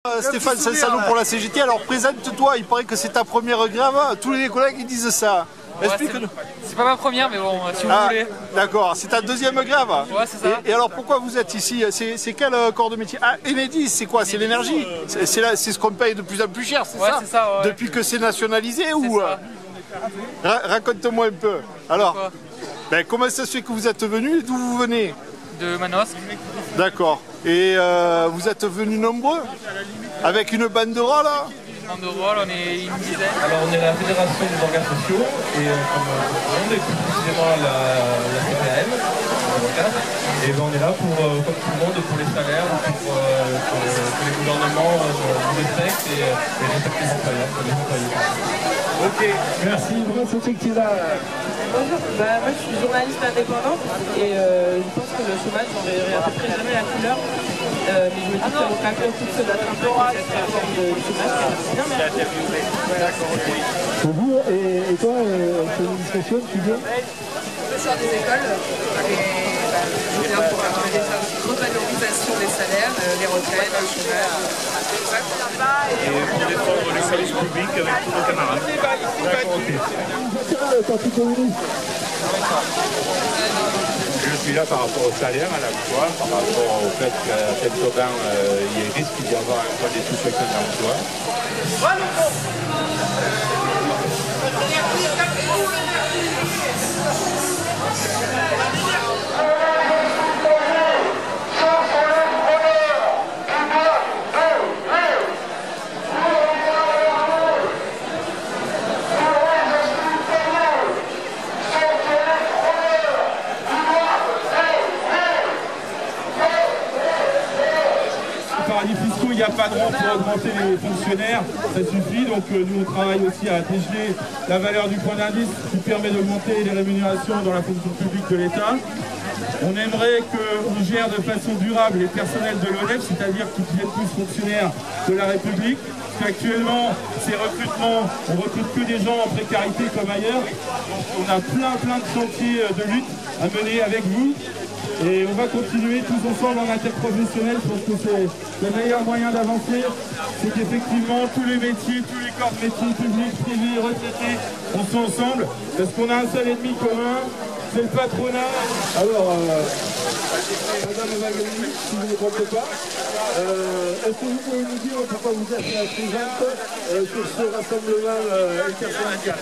Stéphane Sansano pour la CGT, alors présente-toi, il paraît que c'est ta première grève, tous les collègues ils disent ça. Explique-nous. C'est pas ma première, mais bon, si vous voulez. D'accord, c'est ta deuxième grève. Ouais, c'est ça. Et alors pourquoi vous êtes ici? C'est quel corps de métier? Ah, Enedis, c'est quoi? C'est l'énergie? C'est ce qu'on paye de plus en plus cher, c'est ça? Ouais, c'est ça, ouais. Depuis que c'est nationalisé ou... Raconte-moi un peu. Alors, comment ça se fait que vous êtes venu? D'où vous venez? De Manosque. D'accord. Et vous êtes venus nombreux? Avec une banderole là? Banderole, on est une dizaine. Alors on est la Fédération des organes sociaux et comme on est plus précisément la CPAM. Et ben on est là pour, comme tout le monde, pour les salaires, pour que les gouvernements nous respectent et respectent les employeurs, les employés. Ok, merci. Bonjour, moi je suis journaliste indépendante et je pense que le chômage, j'en verrai à peu près jamais la couleur. Mais je me dis que ça vaut pas le coup de se battre un peu pour cette réforme du chômage. Bien, merci. Bonjour, et toi, l'administration, tu viens? Je sors des écoles et je viens pour déjà une revalorisation des salaires, les retraites, le chômage. Et pour défendre les services publics avec tous nos camarades. Parti communiste. Je suis là par rapport au salaire à la fois, par rapport au fait qu'à Saint-Aubin, il risque d'y avoir un point des sous-sections d'emploi. Paradis fiscaux, il n'y a pas de rang pour augmenter les fonctionnaires, ça suffit. Donc nous on travaille aussi à dégeler la valeur du point d'indice qui permet d'augmenter les rémunérations dans la fonction publique de l'État. On aimerait qu'on gère de façon durable les personnels de l'ONEF, c'est-à-dire qu'ils deviennent tous fonctionnaires de la République. Parce qu'actuellement, ces recrutements, on ne recrute que des gens en précarité comme ailleurs. Donc on a plein de chantiers de lutte à mener avec vous. Et on va continuer tous ensemble en interprofessionnel parce que c'est le meilleur moyen d'avancer. C'est qu'effectivement tous les métiers, tous les corps de métiers publics, privés, retraités, on sont ensemble parce qu'on a un seul ennemi commun, c'est le patronat. Alors, Madame Magali, si vous ne comptez pas, est-ce que vous pouvez nous dire pourquoi vous êtes présente sur ce rassemblement intersyndical?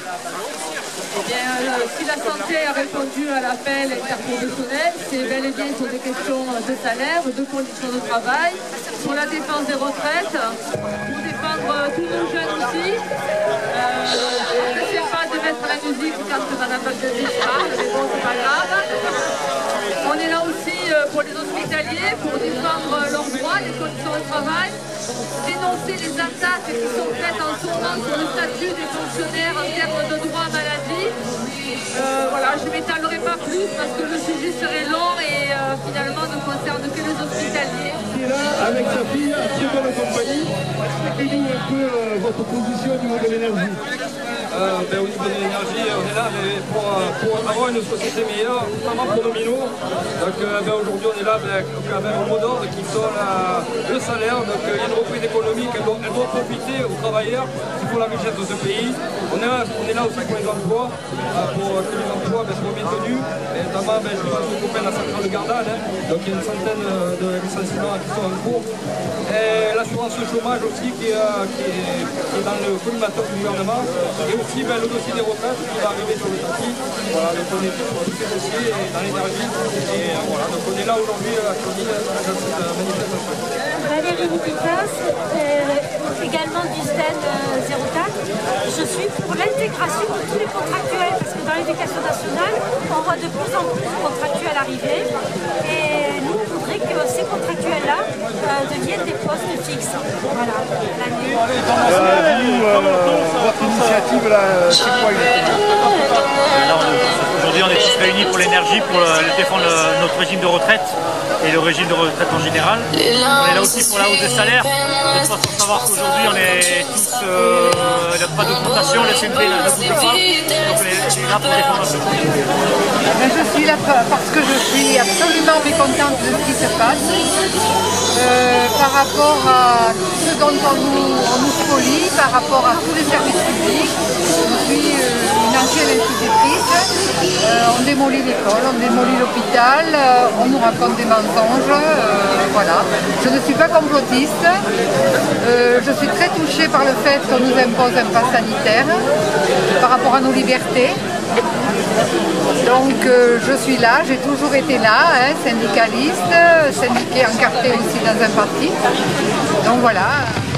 Si la santé a répondu à l'appel interprofessionnel, c'est bel et bien sur des questions de salaire, de conditions de travail, sur la défense des retraites, pour défendre tous nos jeunes aussi. Je ne sais pas de mettre la musique quand Madame Magali parle, mais bon, c'est pas grave. On est là aussi pour les hospitaliers, pour défendre leurs droits, les conditions de travail, dénoncer les attaques qui sont faites en ce moment sur le statut des fonctionnaires en termes de droits maladie. Voilà, je ne m'étalerai pas plus parce que le sujet serait long et finalement ne concerne que les hospitaliers. Qui est là avec sa fille, à très bonne compagnie. Expliquez-nous un peu votre position au niveau de l'énergie. Au niveau de l'énergie, on est là mais pour avoir une société meilleure, notamment pour nos minots. Donc aujourd'hui on est là avec un mot d'ordre qui sont le salaire. Donc il y a une reprise économique, elle doit profiter aux travailleurs qui font la richesse de ce pays. On est là aussi pour les emplois, pour que les emplois soient bien tenus. Et notamment je pense aux copains de la centrale de Gardanne, donc il y a une centaine de licenciements qui sont en cours. Et l'assurance chômage aussi qui est dans le collimateur du gouvernement. Et aussi le dossier des retraites qui va arriver sur le tapis. Voilà, donc on est sur tous ces dossiers dans l'énergie. Et voilà, donc on est là aujourd'hui à Chauny dans cette manifestation. Valérie Nikitas, également du STEN 04. Je suis pour l'intégration de tous les contractuels parce que dans l'éducation nationale, on voit de plus en plus de contractuels arriver. Et nous, on voudrait que ces contractuels-là deviennent des postes fixes. Voilà, l'année. Votre initiative là, c'est quoi exactement? Aujourd'hui, on est tous réunis pour l'énergie, pour défendre notre régime de retraite et le régime de retraite en général. On est là aussi pour la hausse des salaires. De toute façon, savoir qu'aujourd'hui, on est tous, il n'y a pas d'augmentation, le CNP ne bouge pas. Donc on est là pour défendre notre régime. Je suis là parce que je suis absolument mécontente de ce qui se passe. par rapport à ce dont on nous spolie, par rapport à tous les services publics. Je suis une ancienne institutrice. On démolit l'école, on démolit l'hôpital, on nous raconte des mensonges. Voilà. Je ne suis pas complotiste. Je suis très touchée par le fait qu'on nous impose un pass sanitaire par rapport à nos libertés. Donc je suis là, j'ai toujours été là, syndicaliste, syndiquée encartée aussi dans un parti. Donc voilà.